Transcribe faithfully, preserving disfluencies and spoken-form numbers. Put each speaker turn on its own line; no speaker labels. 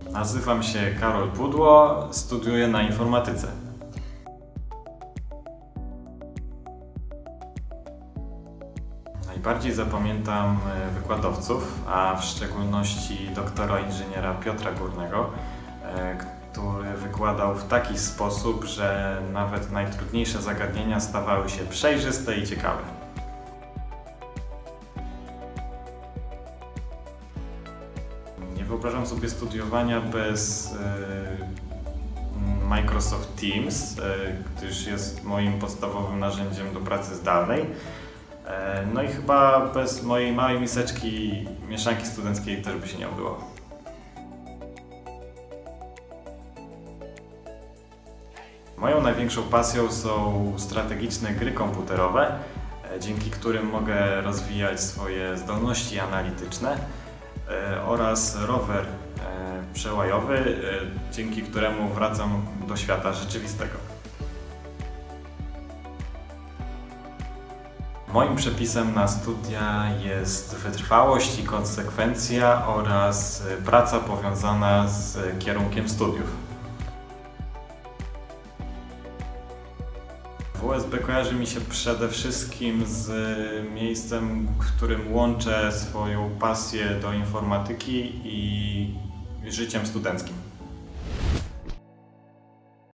Nazywam się Karol Pudło, studiuję na informatyce. Najbardziej zapamiętam wykładowców, a w szczególności doktora inżyniera Piotra Górnego, który wykładał w taki sposób, że nawet najtrudniejsze zagadnienia stawały się przejrzyste i ciekawe. Nie wyobrażam sobie studiowania bez Microsoft Teams, gdyż jest moim podstawowym narzędziem do pracy zdalnej. No i chyba bez mojej małej miseczki mieszanki studenckiej też by się nie obyło. Moją największą pasją są strategiczne gry komputerowe, dzięki którym mogę rozwijać swoje zdolności analityczne, oraz rower przełajowy, dzięki któremu wracam do świata rzeczywistego. Moim przepisem na studia jest wytrwałość i konsekwencja oraz praca powiązana z kierunkiem studiów. W U S B kojarzy mi się przede wszystkim z miejscem, w którym łączę swoją pasję do informatyki i życiem studenckim.